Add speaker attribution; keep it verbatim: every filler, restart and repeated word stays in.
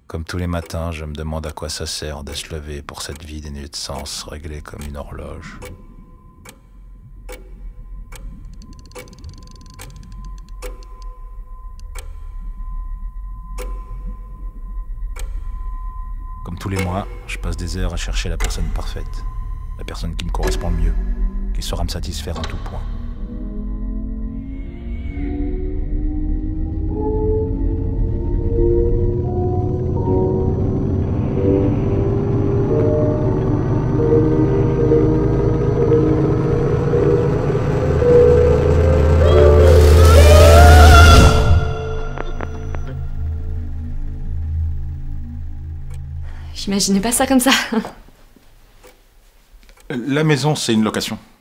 Speaker 1: Comme tous les matins, je me demande à quoi ça sert de se lever pour cette vie dénuée de sens, réglée comme une horloge. Comme tous les mois, je passe des heures à chercher la personne parfaite, la personne qui me correspond le mieux, qui saura me satisfaire en tout point.
Speaker 2: J'imaginais pas ça comme ça.
Speaker 1: La maison, c'est une location.